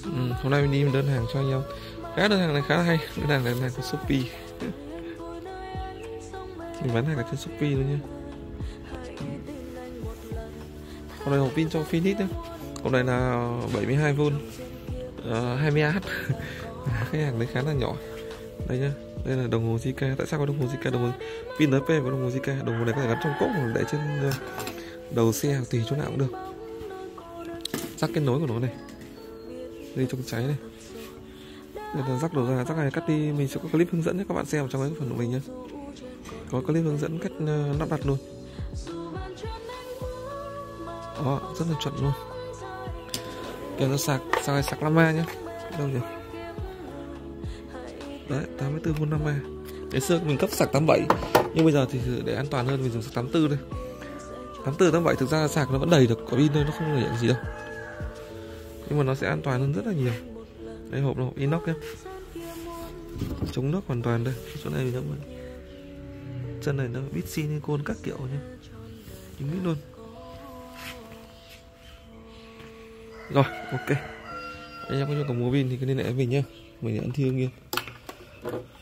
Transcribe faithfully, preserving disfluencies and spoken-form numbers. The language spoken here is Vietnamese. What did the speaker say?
Ừ, hôm nay mình đi mình đơn hàng cho anh em. Cái đơn hàng này khá là hay, đơn hàng này là của Shopee. Mình bán hàng ở trên Shopee luôn nha. Con này hộp pin cho Philips nhá. Con này là bảy mươi hai vôn, uh, hai mươi át. Cái hàng đấy khá là nhỏ. Đây nhá, đây là đồng hồ Zika. Tại sao có đồng hồ Zika? Đồng hồ pin en pê và đồng hồ Zika. Đồng hồ này có thể gắn trong cốc hoặc để trên đầu xe, tùy chỗ nào cũng được. Rắc kết nối của nó này, đây chống cháy này. Đây là rắc đầu ra, rắc này cắt đi. Mình sẽ có clip hướng dẫn nhé, các bạn xem trong cái phần của mình nhé. Có clip hướng dẫn cách uh, lắp đặt luôn. Đó, rất là chuẩn luôn. Kèm theo sạc, sạc này sạc năm a nhé. Đâu nhỉ? Đấy, tám mươi tư vôn năm a. Ngày xưa mình cấp sạc tám mươi bảy, nhưng bây giờ thì để an toàn hơn mình dùng sạc tám mươi tư đây. tám mươi tư, tám mươi bảy thực ra sạc nó vẫn đầy được quả pin thôi, nó không ảnh hưởng gì đâu. Nhưng mà nó sẽ an toàn hơn rất là nhiều. Đây, hộp nó hộp inox nhé, chống nước hoàn toàn đây. Chỗ này mình đã chân này nó bít silicone các kiểu nhé, chính biết luôn. Rồi, ok. Anh em có nhu cầu mua pin thì cứ liên hệ với mình nhé. Mình là Ân Thi Hưng Yên.